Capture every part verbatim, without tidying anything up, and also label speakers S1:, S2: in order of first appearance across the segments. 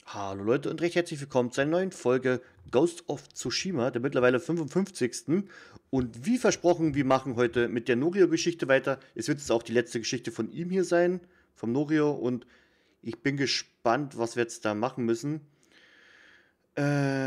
S1: Hallo Leute und recht herzlich willkommen zu einer neuen Folge Ghost of Tsushima, der mittlerweile fünfundfünfzigsten. Und wie versprochen, wir machen heute mit der Norio-Geschichte weiter. Es wird jetzt auch die letzte Geschichte von ihm hier sein, vom Norio. Und ich bin gespannt, was wir jetzt da machen müssen. Äh,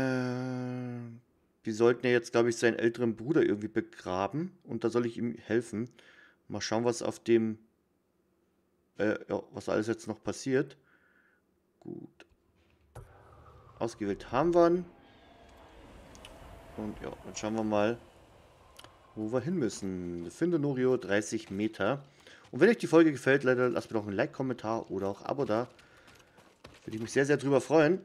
S1: wir sollten ja jetzt, glaube ich, seinen älteren Bruder irgendwie begraben. Und da soll ich ihm helfen. Mal schauen, was auf dem... Äh, ja, was alles jetzt noch passiert. Gut. Ausgewählt haben wir ihn. Und ja, dann schauen wir mal, wo wir hin müssen. Finde Norio dreißig Meter. Und wenn euch die Folge gefällt, Leute, lasst mir doch einen Like, Kommentar oder auch Abo da. Würde ich mich sehr, sehr drüber freuen.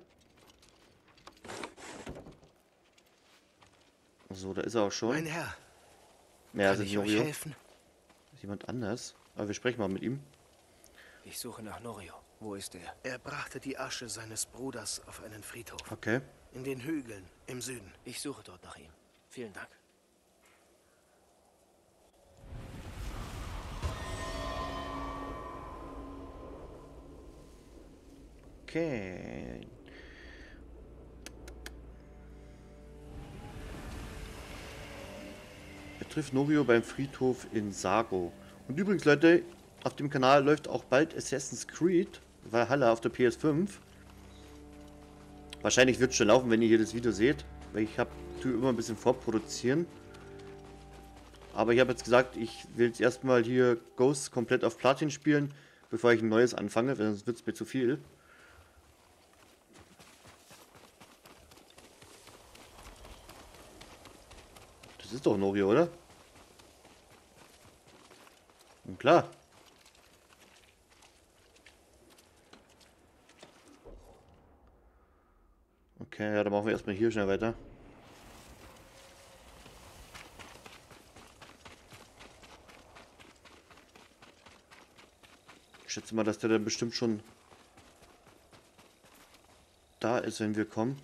S1: So, da ist er auch schon.
S2: Mein Herr,
S1: Ja,
S2: kann ich euch helfen?
S1: Ist jemand anders. Aber wir sprechen mal mit ihm.
S2: Ich suche nach Norio. Wo ist er? Er brachte die Asche seines Bruders auf einen Friedhof.
S1: Okay.
S2: In den Hügeln im Süden.
S3: Ich suche dort nach ihm. Vielen Dank.
S1: Okay. Er trifft Norio beim Friedhof in Sago. Und übrigens, Leute, auf dem Kanal läuft auch bald Assassin's Creed Valhalla auf der P S fünf. Wahrscheinlich wird es schon laufen, wenn ihr hier das Video seht, weil ich habe tue immer ein bisschen vorproduzieren. Aber ich habe jetzt gesagt, ich will jetzt erstmal hier Ghost komplett auf Platin spielen, bevor ich ein neues anfange, weil sonst wird es mir zu viel. Das ist doch Norio, oder? Und klar. Okay, ja, dann machen wir erstmal hier schnell weiter. Ich schätze mal, dass der dann bestimmt schon da ist, wenn wir kommen.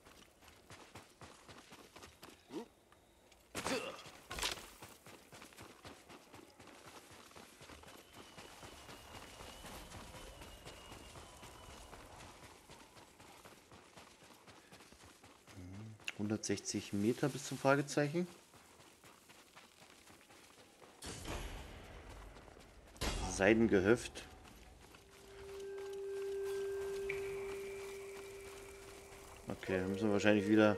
S1: hundertsechzig Meter bis zum Fragezeichen. Seidengehöft. Okay, dann müssen wir wahrscheinlich wieder...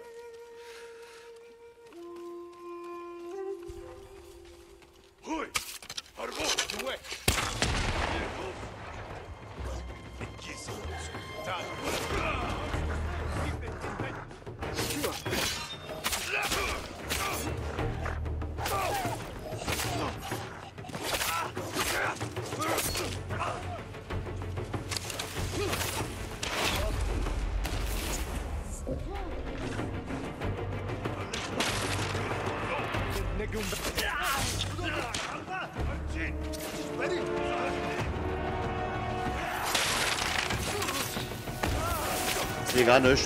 S1: Ich sehe gar nichts.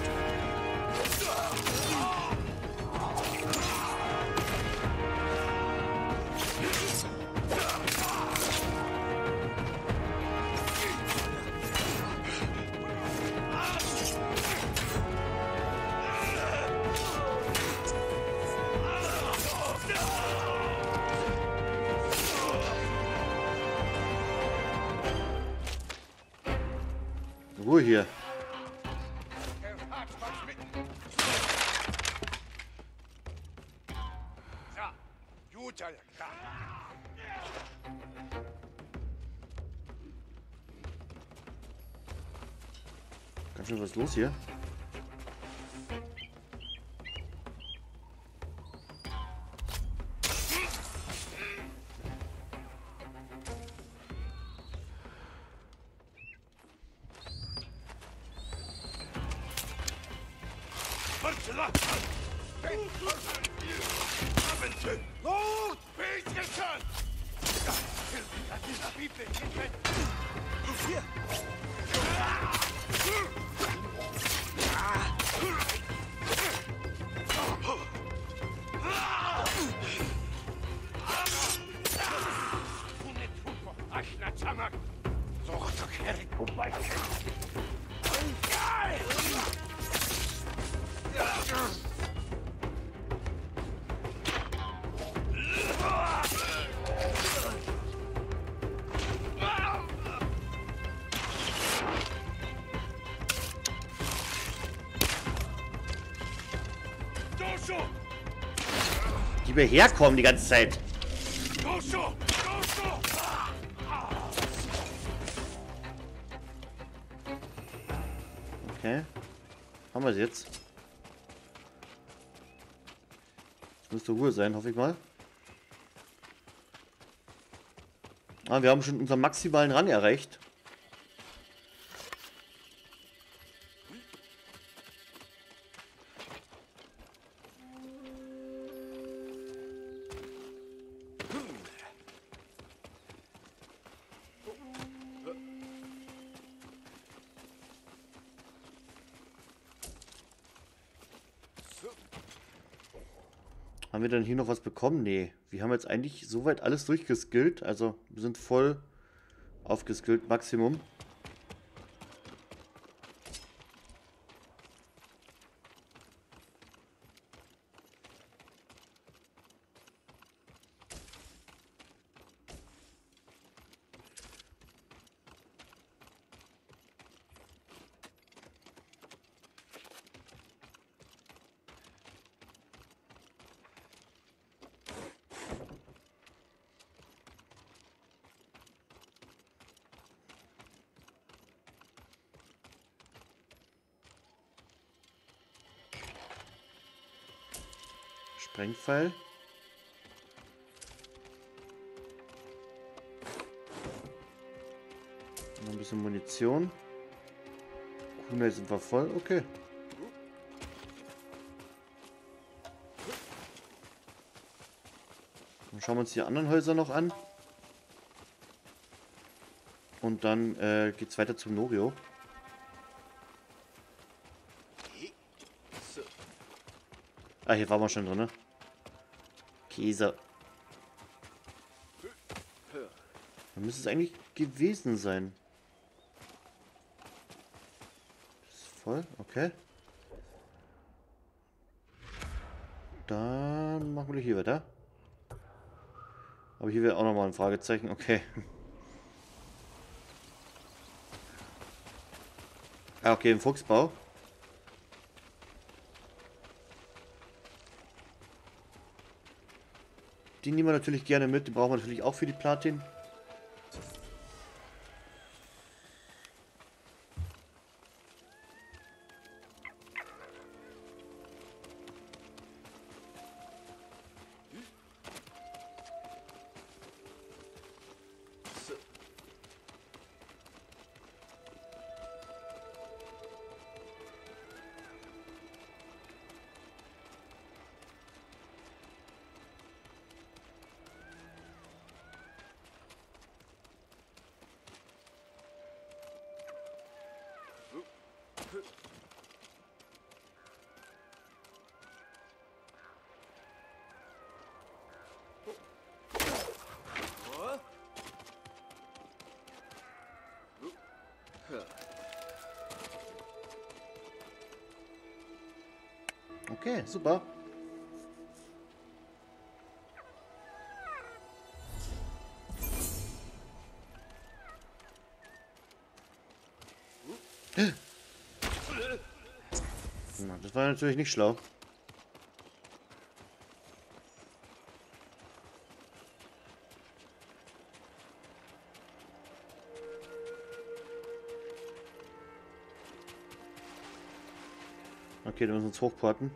S1: Ruhe hier. Ganz schön was los hier. Die wir herkommen die ganze Zeit. Okay. Haben wir es jetzt? Jetzt müsste Ruhe sein, hoffe ich mal. Ah, wir haben schon unseren maximalen Rang erreicht. Haben wir dann hier noch was bekommen? Nee. Wir haben jetzt eigentlich soweit alles durchgeskillt. Also wir sind voll aufgeskillt, Maximum. Sprengpfeil. Noch ein bisschen Munition. Kunde sind wir voll. Okay. Dann schauen wir uns die anderen Häuser noch an. Und dann äh, geht es weiter zum Norio. Ah, hier waren wir schon drin, ne? Käse. Dann müsste es eigentlich gewesen sein. Ist voll, okay. Dann machen wir hier weiter. Aber hier wäre auch nochmal ein Fragezeichen, okay. Ah, okay, im Fuchsbau. Die nehmen wir natürlich gerne mit. Die brauchen wir natürlich auch für die Platin. Okay, super. Na, das war natürlich nicht schlau. Okay, dann müssen wir uns hochporten.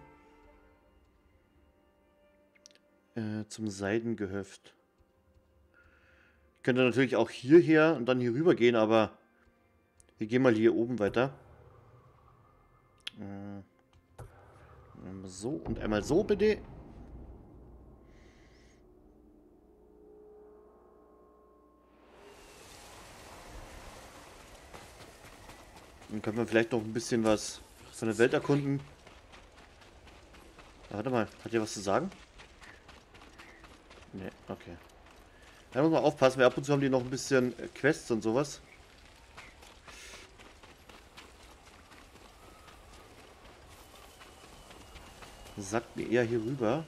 S1: Äh, zum Seidengehöft. Ich könnte natürlich auch hierher und dann hier rüber gehen, aber wir gehen mal hier oben weiter. Äh, einmal so und einmal so, bitte. Dann können wir vielleicht noch ein bisschen was von der Welt erkunden. Ah, warte mal, hat ihr was zu sagen? Ne, okay. Da muss man aufpassen, weil ab und zu haben die noch ein bisschen Quests und sowas. Sagt mir eher hier rüber.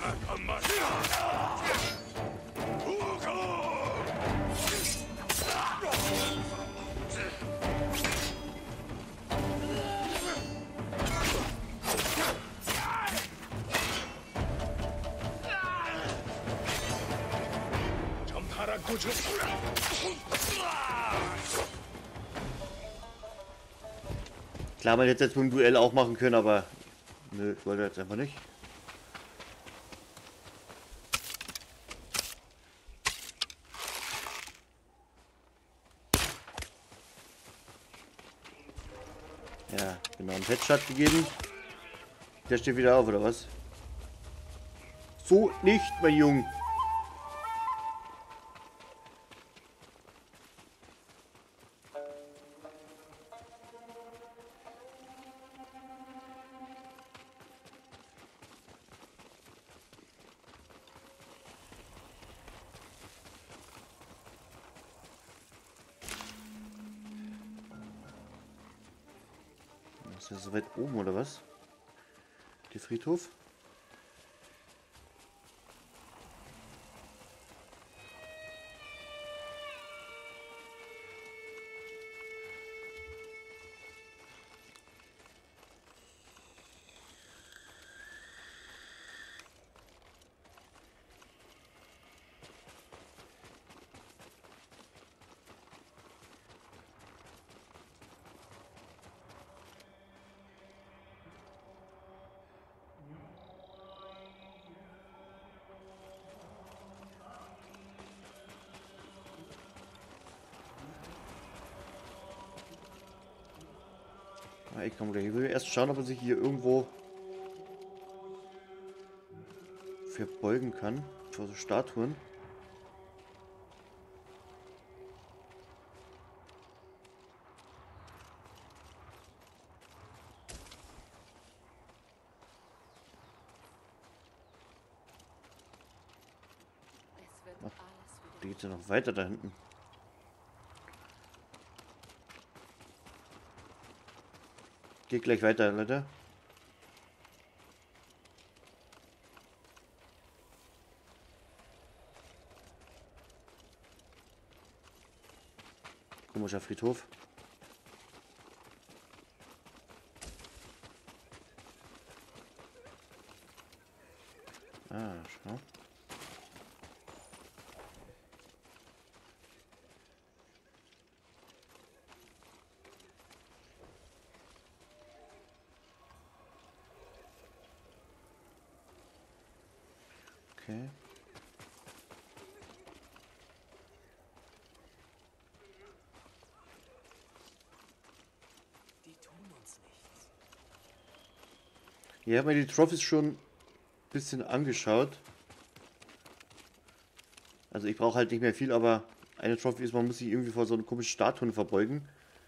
S1: Klar, man hätte jetzt mit dem Duell auch machen können, aber nö, ich wollte jetzt einfach nicht. Ja, genau, einen Headshot gegeben. Der steht wieder auf, oder was? So nicht, mein Junge. Ist das so weit oben, oder was? Der Friedhof? Ah, ich komme gleich. Ich will erst schauen, ob man sich hier irgendwo verbeugen kann. Vor so Statuen. Ach, die geht ja noch weiter da hinten. Geht gleich weiter, Leute. Komischer Friedhof. Ah, schau. Okay.
S3: Die tun uns nichts.
S1: Hier haben wir die Trophys schon ein bisschen angeschaut. Also ich brauche halt nicht mehr viel, aber eine Trophy ist, man muss sich irgendwie vor so einer komischen Statuen verbeugen.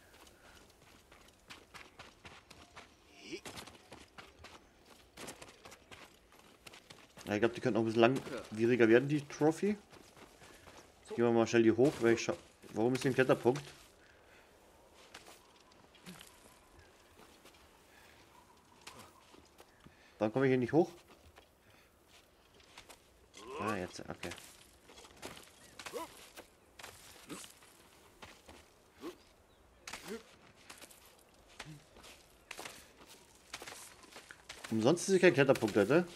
S1: Ja, ich glaube, die könnten auch ein bisschen langwieriger werden, die Trophy. Jetzt gehen wir mal schnell hier hoch, weil ich schau. Warum ist hier ein Kletterpunkt? Warum komme ich hier nicht hoch? Ah, jetzt, okay. Umsonst ist hier kein Kletterpunkt, Leute.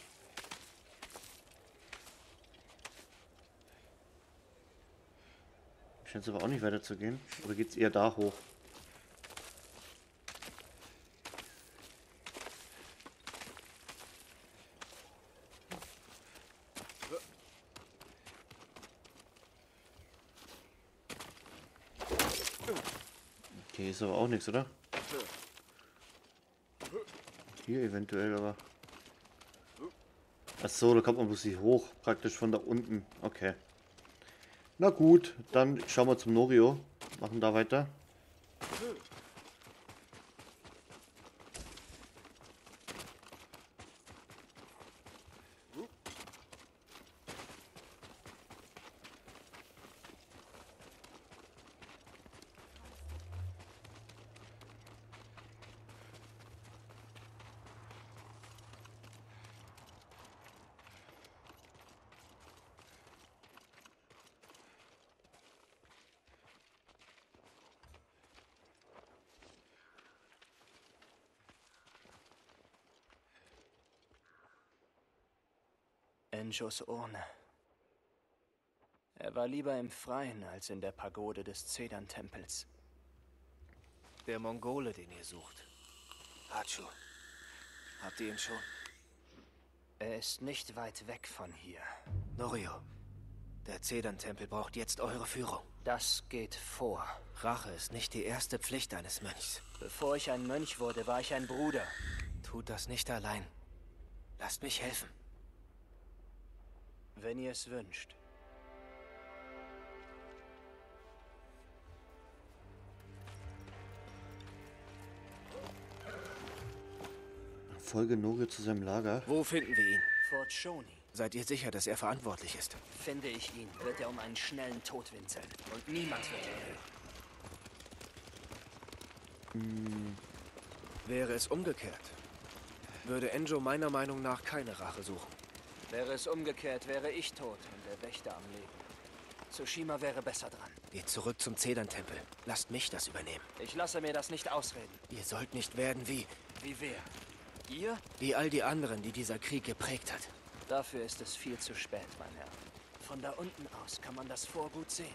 S1: Scheint es aber auch nicht weiter zu gehen. Oder geht es eher da hoch? Okay, ist aber auch nichts, oder? Hier eventuell, aber... Achso, da kommt man bloß hier hoch. Praktisch von da unten. Okay. Na gut, dann schauen wir zum Norio. Machen da weiter.
S3: Enjos Urne. Er war lieber im Freien als in der Pagode des Zedern-Tempels.
S2: Der Mongole, den ihr sucht. Hachu. Habt ihr ihn schon?
S3: Er ist nicht weit weg von hier.
S2: Norio, der Zedern-Tempel braucht jetzt eure Führung.
S3: Das geht vor.
S2: Rache ist nicht die erste Pflicht eines Mönchs.
S3: Bevor ich ein Mönch wurde, war ich ein Bruder.
S2: Tut das nicht allein. Lasst mich helfen.
S3: Wenn ihr es wünscht.
S1: Folge Norio zu seinem Lager.
S2: Wo finden wir ihn?
S3: Fort Shoni.
S2: Seid ihr sicher, dass er verantwortlich ist?
S3: Finde ich ihn, wird er um einen schnellen Tod winseln. Und niemand wird ihn hören.
S2: Hm. Wäre es umgekehrt, würde Enjo meiner Meinung nach keine Rache suchen.
S3: Wäre es umgekehrt, wäre ich tot und der Wächter am Leben. Tsushima wäre besser dran.
S2: Geht zurück zum Zedern-Tempel. Lasst mich das übernehmen.
S3: Ich lasse mir das nicht ausreden.
S2: Ihr sollt nicht werden wie...
S3: Wie wer? Ihr?
S2: Wie all die anderen, die dieser Krieg geprägt hat.
S3: Dafür ist es viel zu spät, mein Herr. Von da unten aus kann man das Fort gut sehen.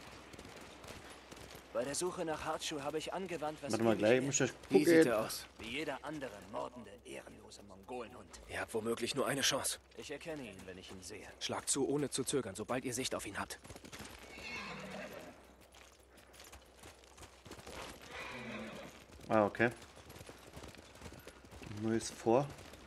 S3: Bei der Suche nach Hachu habe ich angewandt, was...
S1: Warte mal, gleich muss ich
S2: Wie sieht
S1: gucken.
S2: er aus?
S3: Wie jeder andere mordende, ehrenlose Mongolenhund.
S2: Ihr habt womöglich nur eine Chance.
S3: Ich erkenne ihn, wenn ich ihn sehe.
S2: Schlagt zu, ohne zu zögern, sobald ihr Sicht auf ihn habt.
S1: Ah, okay. Neues vor.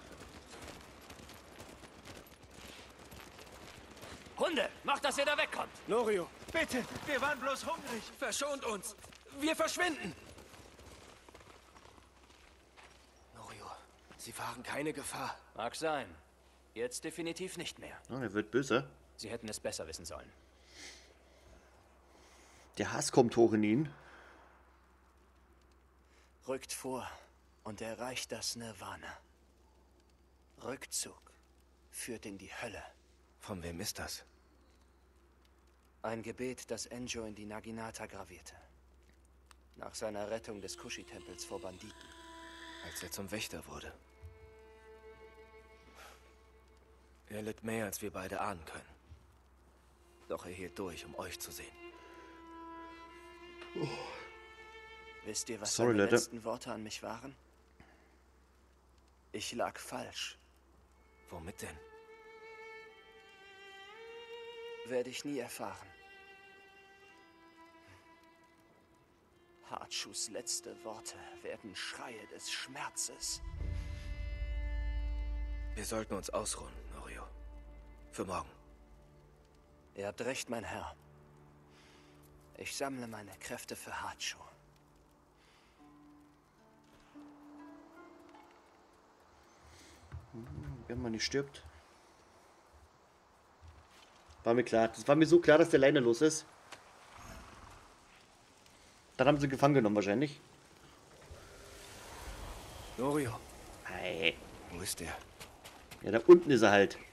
S3: Hunde, macht, dass ihr da wegkommt!
S2: Norio,
S4: Bitte, wir waren bloß hungrig.
S2: verschont uns! Wir verschwinden! Norio, Sie fahren keine Gefahr.
S3: Mag sein. Jetzt definitiv nicht mehr.
S1: Oh, er wird böse.
S3: Sie hätten es besser wissen sollen.
S1: Der Hass kommt hoch in ihn.
S3: Rückt vor und erreicht das Nirvana. Rückzug führt in die Hölle.
S2: Von wem ist das?
S3: Ein Gebet, das Enjo in die Naginata gravierte. Nach seiner Rettung des Kushi-Tempels vor Banditen.
S2: Als er zum Wächter wurde. Er litt mehr, als wir beide ahnen können. Doch er hielt durch, um euch zu sehen.
S1: Oh.
S3: Wisst ihr, was
S1: Sorry,
S3: seine
S1: Leute.
S3: letzten Worte an mich waren? Ich lag falsch.
S2: Womit denn?
S3: Werde ich nie erfahren. Hachus letzte Worte werden Schreie des Schmerzes.
S2: Wir sollten uns ausruhen, Norio. Für morgen.
S3: Ihr habt recht, mein Herr. Ich sammle meine Kräfte für Hachu.
S1: Wenn man nicht stirbt. War mir klar. Das war mir so klar, dass der Leine los ist. Dann haben sie gefangen genommen wahrscheinlich.
S2: Norio,
S1: Hey.
S2: wo ist der?
S1: Ja, da unten ist er halt.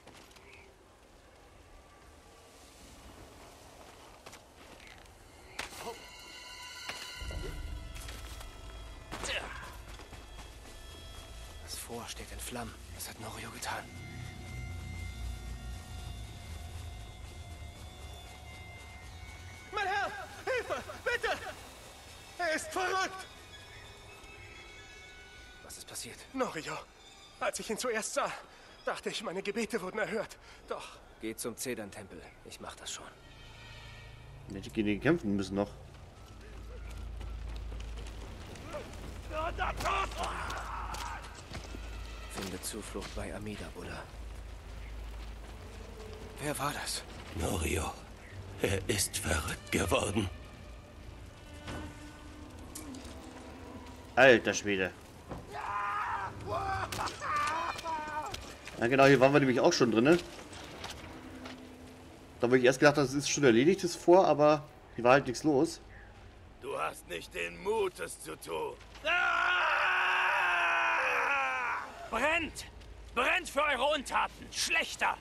S2: Das Fort steht in Flammen. Was hat Norio getan?
S4: Mein Herr, Hilfe, bitte! Er ist verrückt!
S2: Was ist passiert?
S4: Norio, als ich ihn zuerst sah, dachte ich, meine Gebete wurden erhört. Doch,
S2: Geht zum Zedern-Tempel. Ich mach das schon.
S1: Ja, die gegen kämpfen müssen noch.
S2: Finde Zuflucht bei Amida, Buddha. Wer war das?
S5: Norio, er ist verrückt geworden.
S1: Alter Schwede. Ja genau, hier waren wir nämlich auch schon drin. Da habe ich erst gedacht, das ist schon erledigt, das vor, aber hier war halt nichts los.
S5: Du hast nicht den Mut, es zu tun.
S3: Brennt! Brennt für eure Untaten! Schlechter!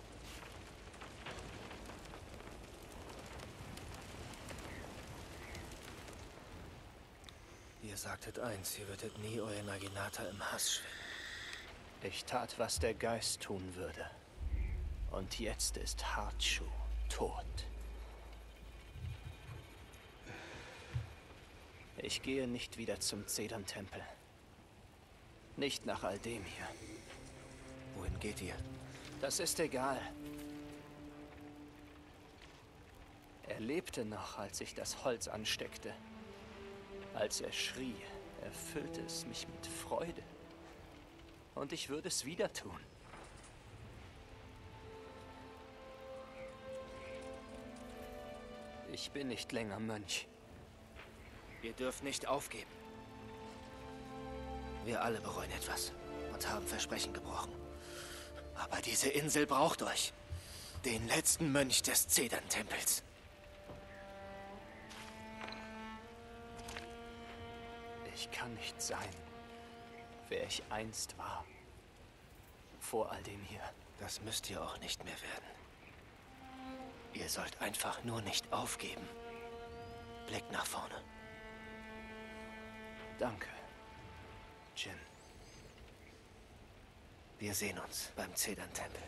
S2: Ihr sagtet eins, ihr würdet nie euer Naginata im Hass schwingen.
S3: Ich tat, was der Geist tun würde. Und jetzt ist Hardschuh tot. Ich gehe nicht wieder zum Zedern-Tempel. Nicht nach all dem hier.
S2: Wohin geht ihr?
S3: Das ist egal. Er lebte noch, als ich das Holz ansteckte. Als er schrie, erfüllte es mich mit Freude. Und ich würde es wieder tun. Ich bin nicht länger Mönch.
S2: Ihr dürft nicht aufgeben. Wir alle bereuen etwas und haben Versprechen gebrochen. Aber diese Insel braucht euch. Den letzten Mönch des Zedern-Tempels.
S3: Ich kann nicht sein, wer ich einst war. Vor all dem hier.
S2: Das müsst ihr auch nicht mehr werden. Ihr sollt einfach nur nicht aufgeben. Blickt nach vorne.
S3: Danke, Jin.
S2: Wir sehen uns beim Zedern-Tempel.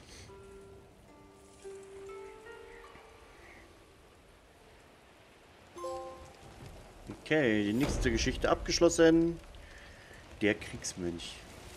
S1: Okay, die nächste Geschichte abgeschlossen. Der Kriegsmönch.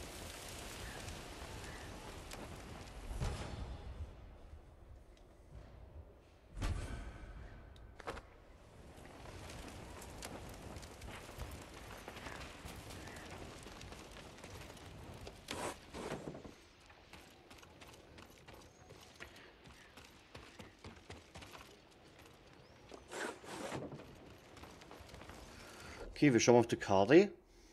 S1: Okay, wir schauen auf die Karte.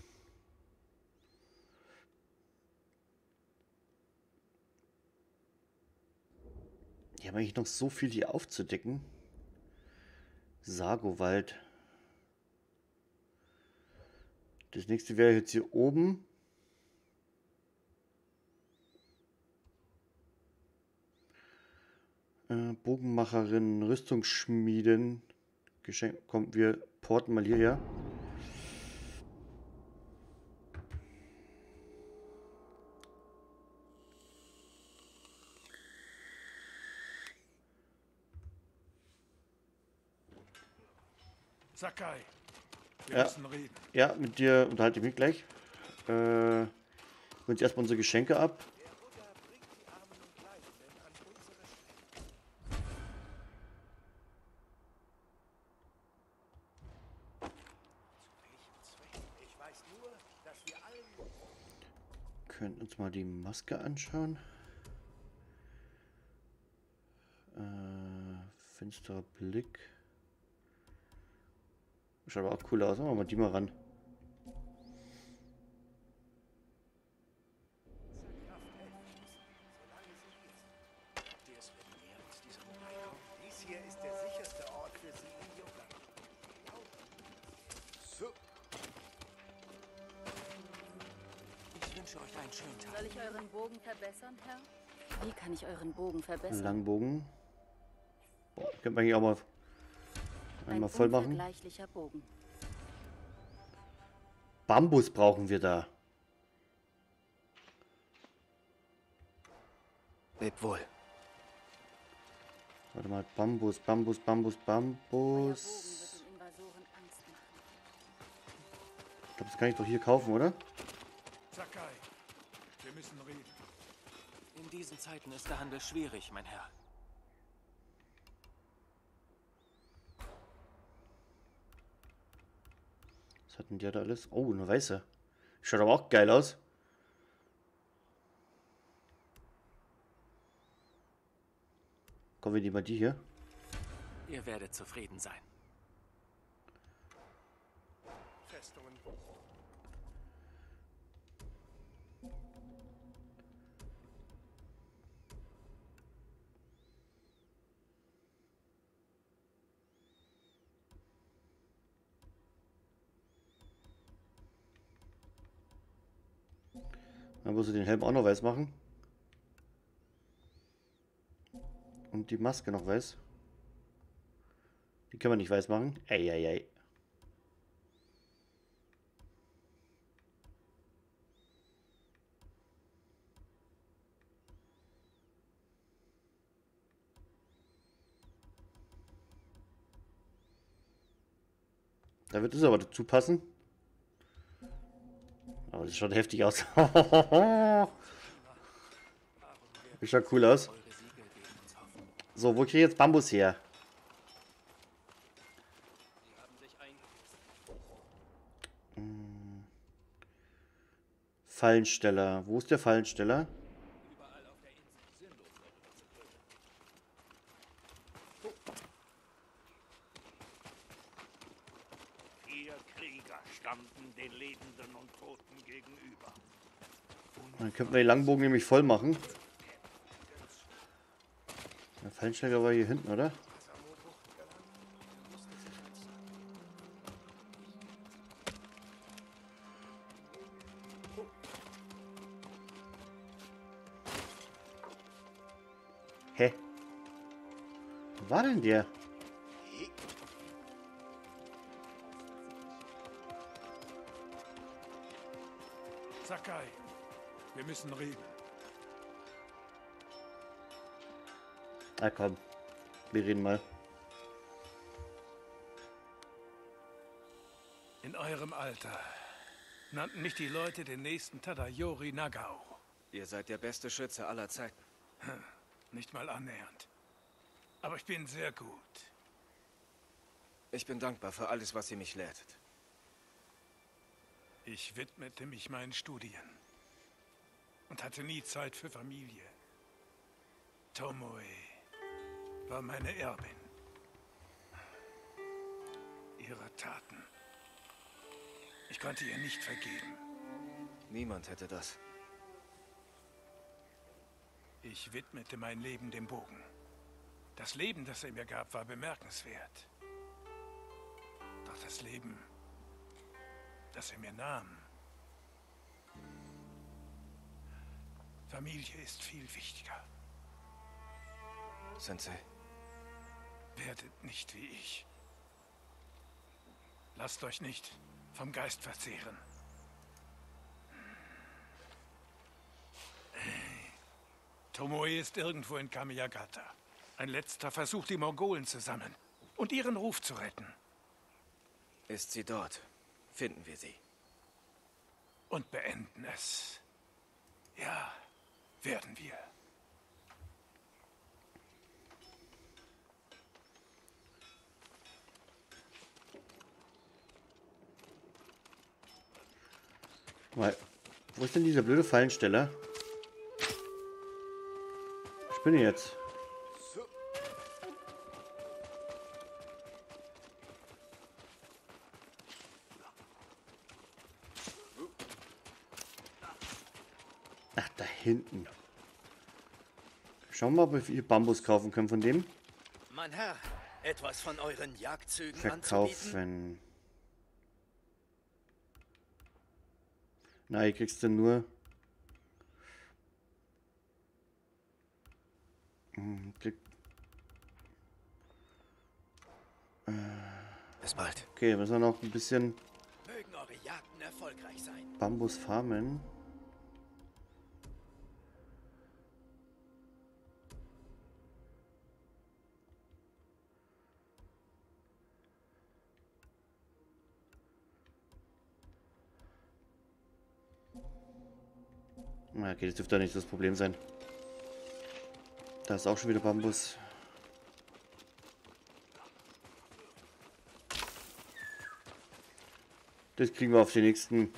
S1: Die haben eigentlich noch so viel hier aufzudecken. Sagowald. Das nächste wäre jetzt hier oben. Äh, Bogenmacherin, Rüstungsschmieden. Geschenk. Kommt, wir porten mal hierher.
S6: Sakai, wir
S1: Ja.
S6: müssen reden.
S1: Ja, mit dir unterhalte ich mich gleich. Äh, holen uns erstmal unsere Geschenke ab. Können uns mal die Maske anschauen. Äh, finsterer Blick. Schaut aber auch cool aus. Machen wir mal die mal ran.
S4: Dies hier ist der sicherste Ort für Sie in Yoga. So.
S2: Ich wünsche euch einen schönen Tag.
S7: Soll ich euren Bogen verbessern, Herr? Wie kann ich euren Bogen verbessern?
S1: Langbogen. Boah, könnte man hier auch mal einmal voll machen.
S7: Unvergleichlicher Bogen.
S1: Bambus brauchen wir da.
S2: Leb wohl.
S1: Warte mal, Bambus, Bambus, Bambus,
S7: Euer Bogen
S1: Bambus.
S7: wird den Invasoren Angst machen.
S1: Ich glaube, das kann ich doch hier kaufen, oder?
S6: Sakai, wir müssen reden.
S2: In diesen Zeiten ist der Handel schwierig, mein Herr.
S1: Was hat denn der da alles? Oh, eine weiße. Schaut aber auch geil aus. Kommen wir die mal die hier.
S2: Ihr werdet zufrieden sein.
S4: Festungen.
S1: Dann musst du den Helm auch noch weiß machen. Und die Maske noch weiß. Die können wir nicht weiß machen. Eieiei. Da wird es aber dazu passen. Aber das schaut heftig aus. Das schaut cool aus. So, wo kriege ich jetzt Bambus her? Hm. Fallensteller. Wo ist der Fallensteller?
S5: Den Lebenden und Toten gegenüber.
S1: Dann könnten wir den Langbogen nämlich voll machen. Der Fallensteller war hier hinten, oder? Hä? Wo war denn der?
S6: Sakai, wir müssen reden.
S1: Ah komm, wir reden mal.
S6: In eurem Alter nannten mich die Leute den nächsten Tadayori Nagao.
S2: Ihr seid der beste Schütze aller Zeiten.
S6: Hm, nicht mal annähernd. Aber ich bin sehr gut.
S2: Ich bin dankbar für alles, was ihr mich lehrtet.
S6: Ich widmete mich meinen Studien und hatte nie Zeit für Familie. Tomoe war meine Erbin. Ihre Taten. Ich konnte ihr nicht vergeben.
S2: Niemand hätte das.
S6: Ich widmete mein Leben dem Bogen. Das Leben, das er mir gab, war bemerkenswert. Doch das Leben, das er mir nahm. Familie ist viel wichtiger.
S2: Sensei.
S6: Werdet nicht wie ich. Lasst euch nicht vom Geist verzehren. Tomoe ist irgendwo in Kamiyagata. Ein letzter Versuch, die Mongolen zu sammeln und ihren Ruf zu retten.
S2: Ist sie dort? Finden wir sie.
S6: Und beenden es. Ja, werden wir.
S1: Mal, wo ist denn dieser blöde Fallensteller? Ich bin jetzt. Ach, da hinten. Schauen wir mal, ob wir hier Bambus kaufen können von dem.
S5: Mein Herr, etwas von euren Jagdzügen anzubieten?
S1: Verkaufen. Na, hier kriegst du nur... Hm, krieg... äh,
S2: Bis bald.
S1: Okay, müssen wir noch ein bisschen
S5: Mögen eure Jagden erfolgreich sein.
S1: Bambus farmen. Na, okay, das dürfte doch nicht das Problem sein. Da ist auch schon wieder Bambus. Das kriegen wir auf die nächsten.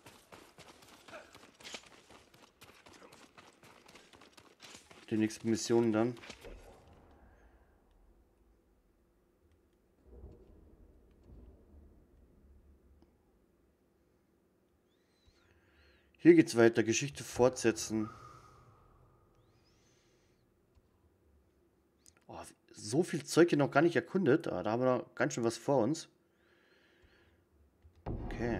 S1: Die nächsten Missionen dann. Hier geht's weiter. Geschichte fortsetzen. Oh, so viel Zeug hier noch gar nicht erkundet. Ah, da haben wir noch ganz schön was vor uns. Okay.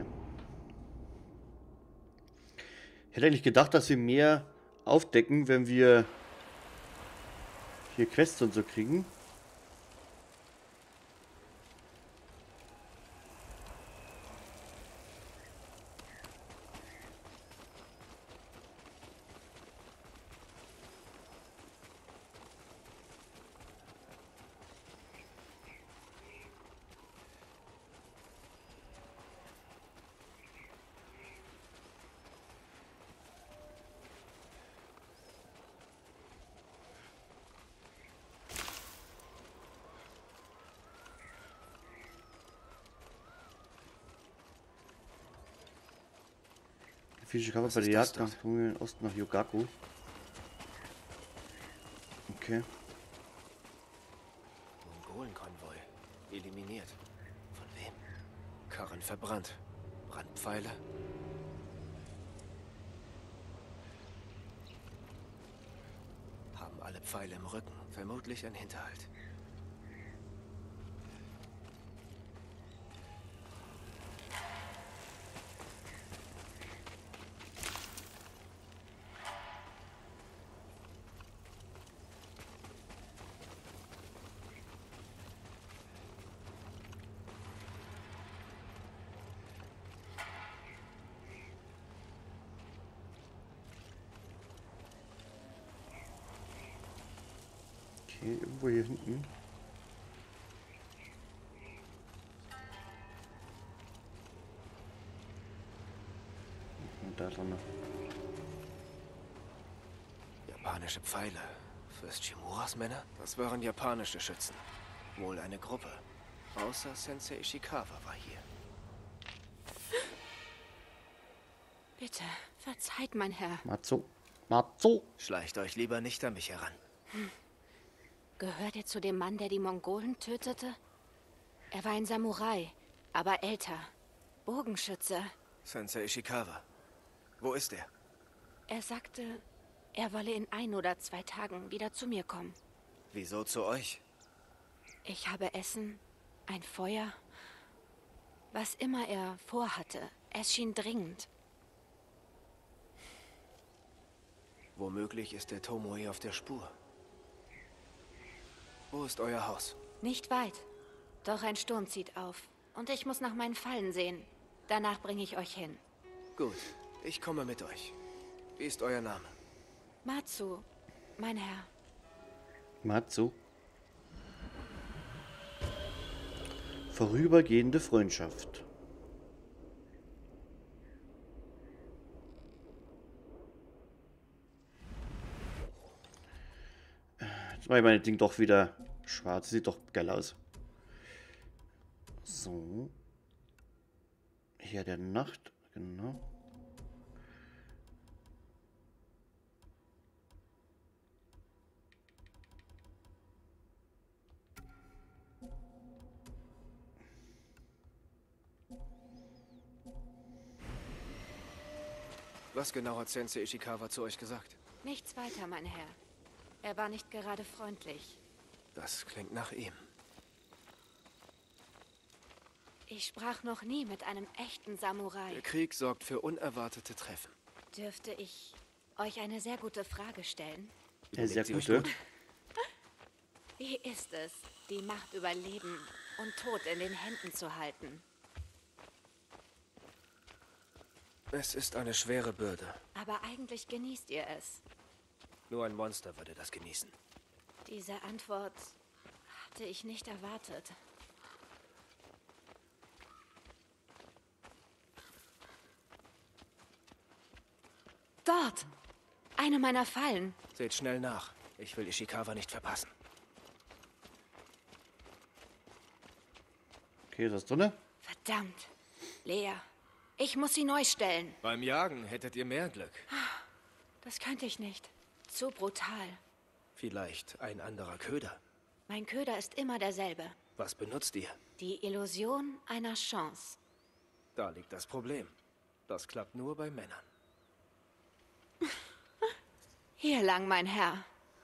S1: Ich hätte eigentlich gedacht, dass wir mehr aufdecken, wenn wir hier Quests und so kriegen. Physische Kampf
S2: Was
S1: bei der
S2: ist das
S1: Jagd nach
S2: dort?
S1: Dschungel Osten nach Yogaku. Okay.
S2: Mongolenkonvoi. Eliminiert. Von wem? Karren verbrannt. Brandpfeile? Haben alle Pfeile im Rücken. Vermutlich ein Hinterhalt.
S1: Okay, irgendwo hier hinten. Und da dran.
S2: Japanische Pfeile. Fürst Shimuras Männer? Das waren japanische Schützen. Wohl eine Gruppe. Außer Sensei Ishikawa war hier.
S7: Bitte, verzeiht, mein Herr.
S1: Matsu. Matsu.
S2: Schleicht euch lieber nicht an mich heran.
S7: Gehört ihr zu dem Mann, der die Mongolen tötete? Er war ein Samurai, aber älter. Bogenschütze.
S2: Sensei Ishikawa. Wo ist er?
S7: Er sagte, er wolle in ein oder zwei Tagen wieder zu mir kommen.
S2: Wieso zu euch?
S7: Ich habe Essen, ein Feuer. Was immer er vorhatte, es schien dringend.
S2: Womöglich ist der Tomoe auf der Spur. Wo ist euer Haus?
S7: Nicht weit. Doch ein Sturm zieht auf. Und ich muss nach meinen Fallen sehen. Danach bringe ich euch hin.
S2: Gut, ich komme mit euch. Wie ist euer Name?
S7: Matsu, mein Herr.
S1: Matsu. Vorübergehende Freundschaft. Jetzt mache ich mein Ding doch wieder schwarz. Sieht doch geil aus. So. Hier der Nacht. Genau.
S2: Was genau hat Sensei Ishikawa zu euch gesagt?
S7: Nichts weiter, mein Herr. Er war nicht gerade freundlich.
S2: Das klingt nach ihm.
S7: Ich sprach noch nie mit einem echten Samurai.
S2: Der Krieg sorgt für unerwartete Treffen.
S7: Dürfte ich euch eine sehr gute Frage stellen?
S1: Ja, sehr
S2: Überlegt sie euch
S1: gute.
S2: gut.
S7: Wie ist es, die Macht über Leben und Tod in den Händen zu halten?
S2: Es ist eine schwere Bürde.
S7: Aber eigentlich genießt ihr es.
S2: Nur ein Monster würde das genießen.
S7: Diese Antwort hatte ich nicht erwartet. Dort! Eine meiner Fallen.
S2: Seht schnell nach. Ich will Ishikawa nicht verpassen.
S1: Okay, ist das drinne?
S7: Verdammt. Lea, ich muss sie neu stellen.
S2: Beim Jagen hättet ihr mehr Glück.
S7: Das könnte ich nicht. Zu brutal.
S2: Vielleicht ein anderer Köder.
S7: Mein Köder ist immer derselbe.
S2: Was benutzt ihr?
S7: Die Illusion einer Chance.
S2: Da liegt das Problem. Das klappt nur bei Männern.
S7: Hier lang, mein Herr.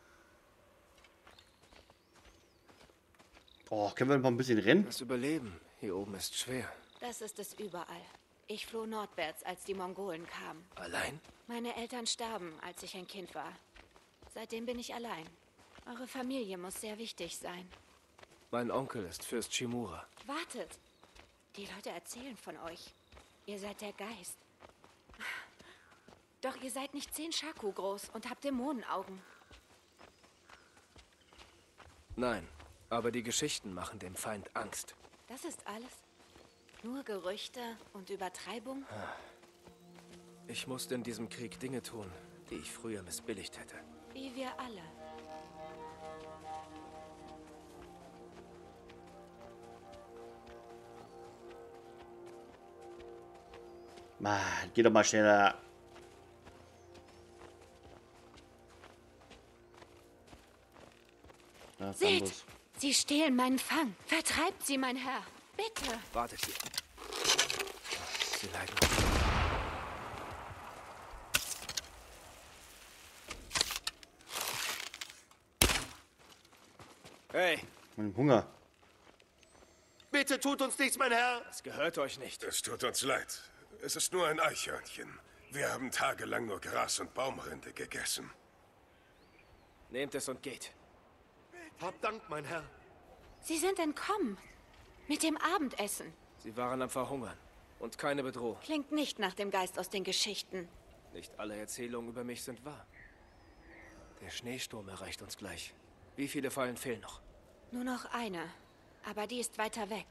S1: Oh, können wir noch ein bisschen rennen?
S2: Das Überleben hier oben ist schwer.
S7: Das ist es überall. Ich floh nordwärts, als die Mongolen kamen.
S2: Allein?
S7: Meine Eltern starben, als ich ein Kind war. Seitdem bin ich allein. Eure Familie muss sehr wichtig sein.
S2: Mein Onkel ist Fürst Shimura.
S7: Wartet! Die Leute erzählen von euch. Ihr seid der Geist. Doch ihr seid nicht zehn Shaku groß und habt Dämonenaugen.
S2: Nein, aber die Geschichten machen dem Feind Angst.
S7: Das ist alles? Nur Gerüchte und Übertreibung?
S2: Ich musste in diesem Krieg Dinge tun, die ich früher missbilligt hätte.
S7: Wie wir alle.
S1: Mann, geh doch mal schneller. Ja,
S7: Seht,
S1: Bambus.
S7: sie stehlen meinen Fang. Vertreibt sie, mein Herr. Bitte.
S2: Wartet hier. Sie leiden. Hey,
S1: Mein Hunger.
S5: Bitte tut uns nichts, mein Herr.
S2: es gehört euch nicht.
S4: Es tut uns leid. Es ist nur ein Eichhörnchen. Wir haben tagelang nur Gras und Baumrinde gegessen.
S2: Nehmt es und geht.
S5: Habt Dank, mein Herr.
S7: Sie sind entkommen. Mit dem Abendessen.
S2: Sie waren am Verhungern. Und keine Bedrohung.
S7: Klingt nicht nach dem Geist aus den Geschichten.
S2: Nicht alle Erzählungen über mich sind wahr. Der Schneesturm erreicht uns gleich. Wie viele Fallen fehlen noch?
S7: Nur noch eine. Aber die ist weiter weg.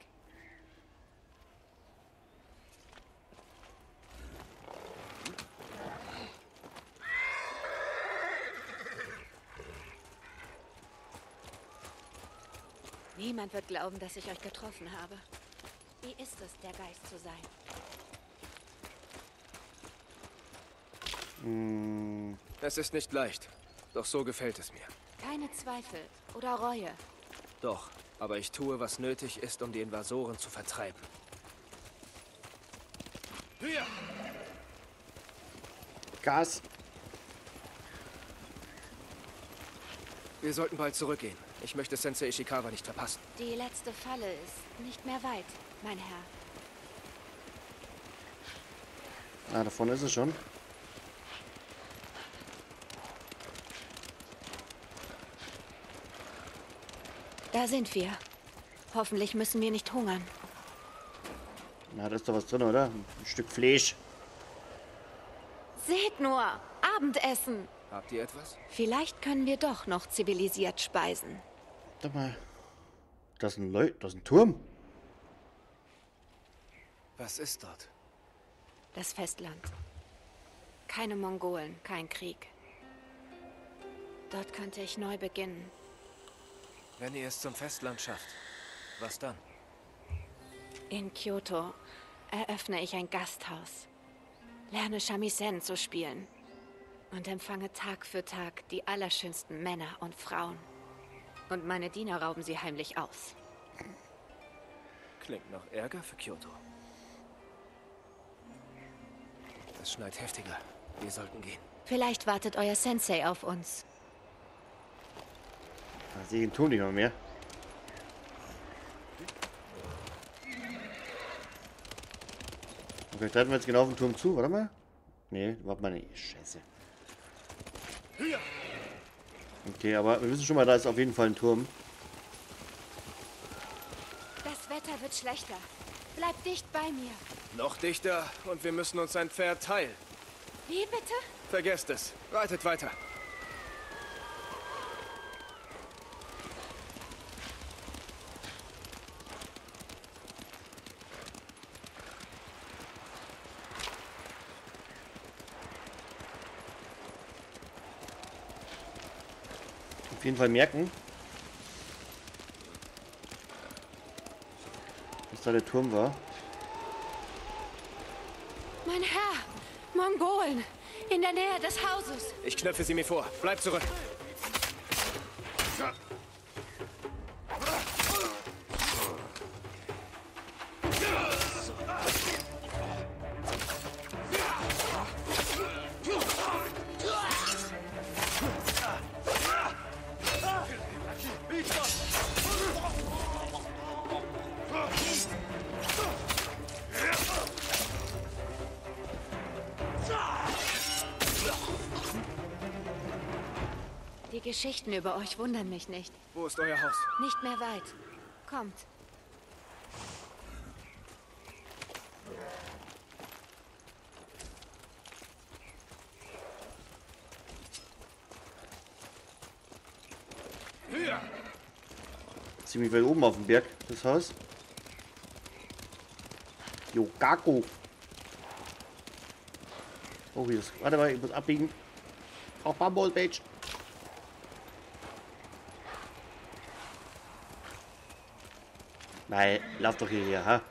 S7: Niemand wird glauben, dass ich euch getroffen habe. Wie ist es, der Geist zu sein?
S1: Hm,
S2: Es ist nicht leicht. Doch so gefällt es mir.
S7: Keine Zweifel oder Reue.
S2: Doch, aber ich tue, was nötig ist, um die Invasoren zu vertreiben.
S1: Gas.
S2: Wir sollten bald zurückgehen. Ich möchte Sensei Ishikawa nicht verpassen.
S7: Die letzte Falle ist nicht mehr weit, mein Herr.
S1: Ah, da vorne ist es schon.
S7: Da sind wir. Hoffentlich müssen wir nicht hungern.
S1: Na, da ist doch was drin, oder? Ein Stück Fleisch.
S7: Seht nur, Abendessen.
S2: Habt ihr etwas?
S7: Vielleicht können wir doch noch zivilisiert speisen.
S1: Warte mal. Das ist ein Leu das ist ein Turm.
S2: Was ist dort?
S7: Das Festland. Keine Mongolen, kein Krieg. Dort könnte ich neu beginnen.
S2: Wenn ihr es zum Festland schafft, was dann?
S7: In Kyoto eröffne ich ein Gasthaus, lerne Shamisen zu spielen und empfange Tag für Tag die allerschönsten Männer und Frauen. Und meine Diener rauben sie heimlich aus.
S2: Klingt nach Ärger für Kyoto. Es schneit heftiger. Wir sollten gehen.
S7: Vielleicht wartet euer Sensei auf uns.
S1: Da sehe ich den Turm nicht mal mehr. Okay, treten wir jetzt genau auf den Turm zu. Warte mal. Nee, warte mal. Nee, scheiße. Okay, aber wir wissen schon mal, da ist auf jeden Fall ein Turm.
S7: Das Wetter wird schlechter. Bleibt dicht bei mir.
S2: Noch dichter und wir müssen uns ein Pferd teilen.
S7: Wie bitte?
S2: Vergesst es. Reitet weiter.
S1: Auf jeden Fall merken, dass da der Turm war.
S7: Mein Herr! Mongolen! In der Nähe des Hauses!
S2: Ich knöpfe sie mir vor. Bleibt zurück.
S7: Die Geschichten über euch wundern mich nicht.
S2: Wo ist euer Haus?
S7: Nicht mehr weit. Kommt.
S1: Ziemlich weit oben auf dem Berg, das Haus. Yogaku. Oh, hier ist. Warte mal, ich muss abbiegen. Auf Bamboo Page. Nein, lauf doch hierher, ha?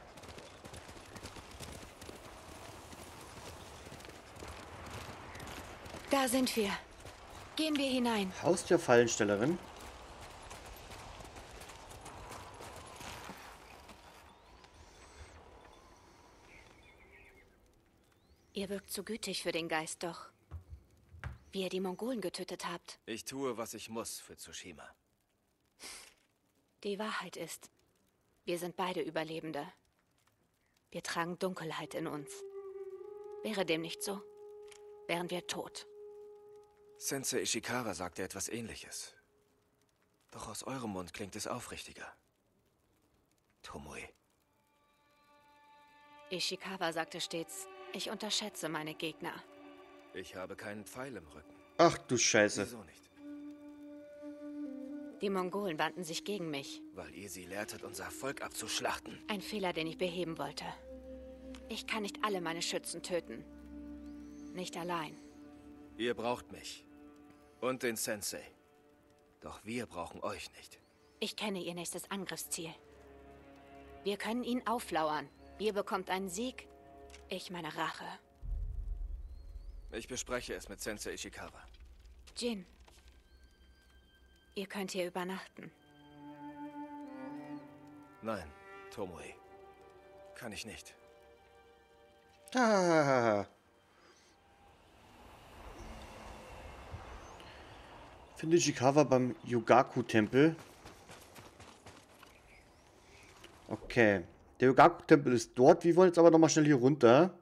S7: Da sind wir. Gehen wir hinein.
S1: Haustierfallenstellerin.
S7: Ihr wirkt zu gütig für den Geist, doch wie ihr die Mongolen getötet habt.
S2: Ich tue, was ich muss für Tsushima.
S7: Die Wahrheit ist, wir sind beide Überlebende. Wir tragen Dunkelheit in uns. Wäre dem nicht so, wären wir tot.
S2: Sensei Ishikawa sagte etwas Ähnliches. Doch aus eurem Mund klingt es aufrichtiger. Tomoe.
S7: Ishikawa sagte stets, ich unterschätze meine Gegner.
S2: Ich habe keinen Pfeil im Rücken.
S1: Ach du Scheiße.
S2: Wieso nicht?
S7: Die Mongolen wandten sich gegen mich.
S2: Weil ihr sie lehrtet, unser Volk abzuschlachten.
S7: Ein Fehler, den ich beheben wollte. Ich kann nicht alle meine Schützen töten. Nicht allein.
S2: Ihr braucht mich. Und den Sensei. Doch wir brauchen euch nicht.
S7: Ich kenne ihr nächstes Angriffsziel. Wir können ihn auflauern. Ihr bekommt einen Sieg, ich meine Rache.
S2: Ich bespreche es mit Sensei Ishikawa.
S7: Jin, ihr könnt hier übernachten.
S2: Nein, Tomoe. Kann ich nicht.
S1: Ah. Finde Ishikawa beim Yogaku-Tempel. Okay. Der Yogaku-Tempel ist dort. Wir wollen jetzt aber nochmal schnell hier runter.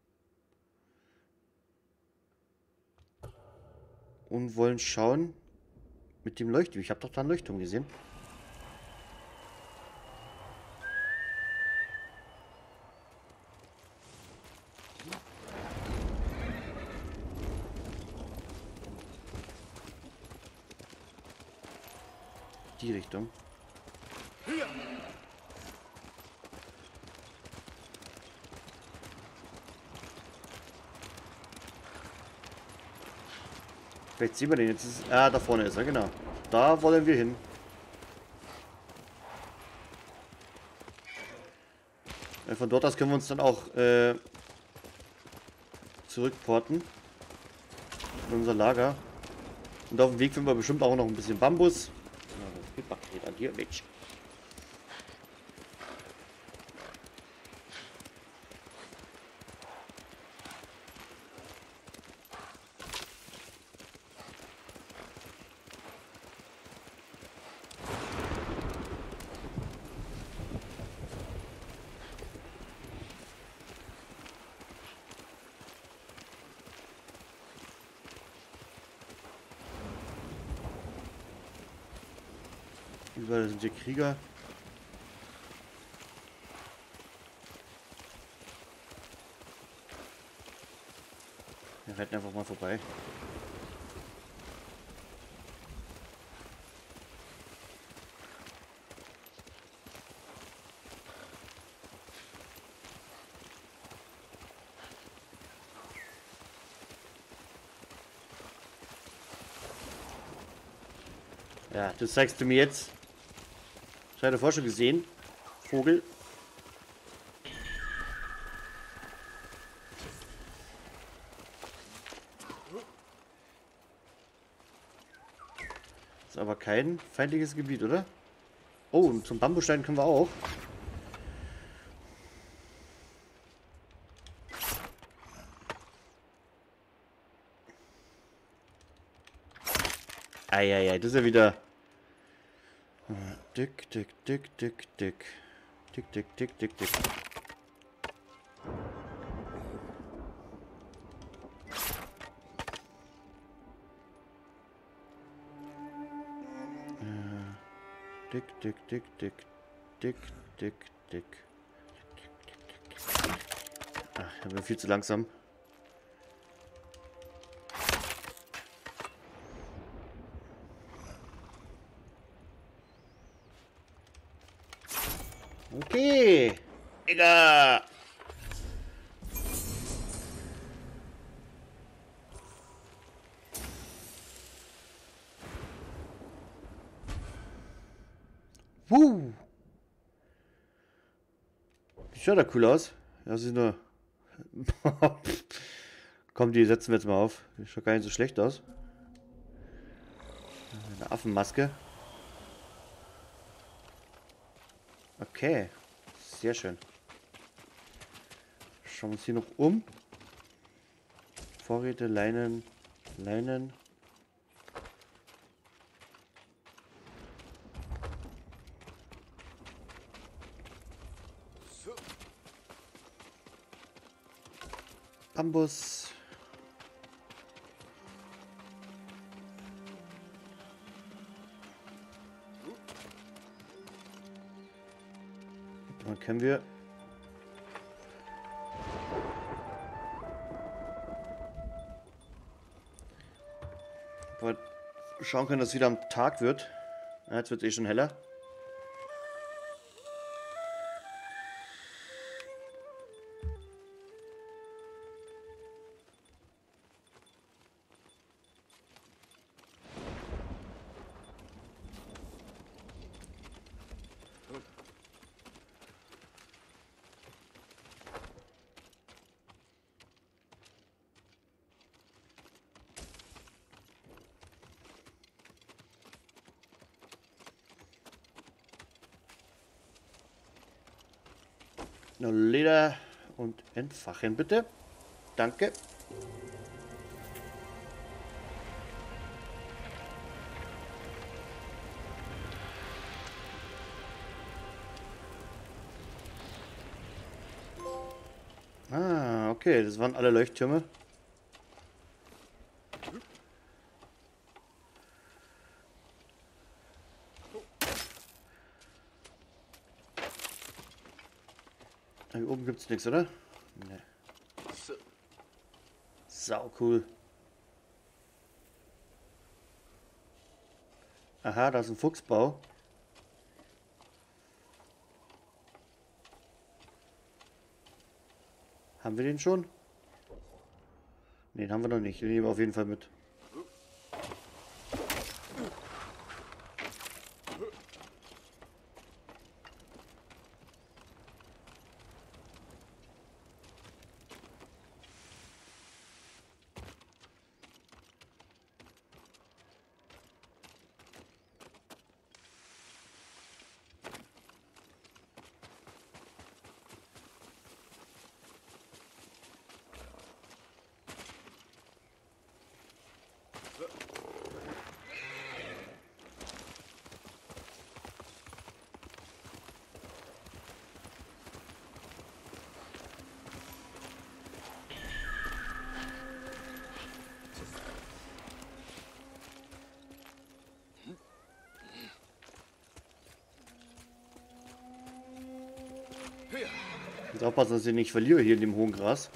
S1: Und wollen schauen mit dem Leuchtturm. Ich habe doch da einen Leuchtturm gesehen. Die Richtung. Vielleicht sehen wir den jetzt. Ist, ah, da vorne ist er, genau. Da wollen wir hin. Ja, von dort aus können wir uns dann auch äh, zurückporten. In unser Lager. Und auf dem Weg finden wir bestimmt auch noch ein bisschen Bambus. Ja, an dir, Mensch. Überall sind hier Krieger. Wir reiten einfach mal vorbei. Ja, das zeigst du mir jetzt. Ich hatte vorher schon gesehen. Vogel. Ist aber kein feindliches Gebiet, oder? Oh, und zum Bambusstein können wir auch. Eieiei, das ist ja wieder... Dick, dick, dick, dick, dick. Dick, dick, dick, dick, dick. Dick, dick, dick, dick. Dick, dick, dick. Ach, ich bin viel zu langsam. Okay. Digga. Wuh. Die schaut da cool aus. Ja, sie ist nur... Komm, die setzen wir jetzt mal auf. Die schaut gar nicht so schlecht aus. Eine Affenmaske. Okay, sehr schön. Schauen wir uns hier noch um. Vorräte, Leinen, Leinen. Bambus. Dann können wir aber schauen können, dass es wieder am Tag wird. Ja, jetzt wird es eh schon heller. Noch Leder und entfachen bitte. Danke. Ah, okay, das waren alle Leuchttürme. Hier oben gibt es nichts, oder? Nee. Sau cool. Aha, da ist ein Fuchsbau. Haben wir den schon? Ne, den haben wir noch nicht. Den nehmen wir auf jeden Fall mit. Jetzt aufpassen, dass ich nicht verliere hier in dem hohen Gras.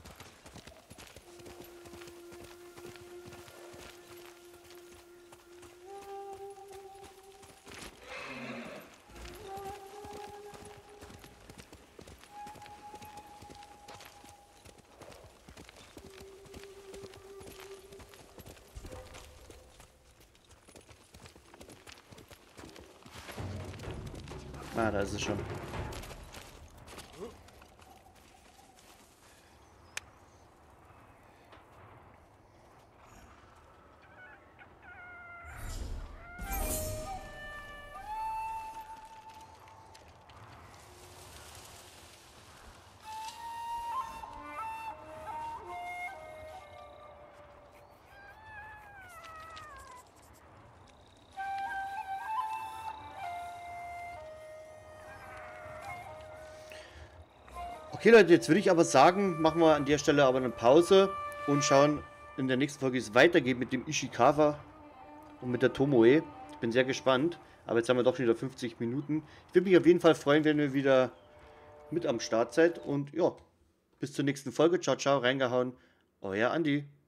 S1: Ah, da ist es schon. Okay Leute, jetzt würde ich aber sagen, machen wir an der Stelle aber eine Pause und schauen in der nächsten Folge, wie es weitergeht mit dem Ishikawa und mit der Tomoe. Ich bin sehr gespannt, aber jetzt haben wir doch schon wieder fünfzig Minuten. Ich würde mich auf jeden Fall freuen, wenn ihr wieder mit am Start seid und ja, bis zur nächsten Folge. Ciao, ciao, reingehauen. Euer Andi.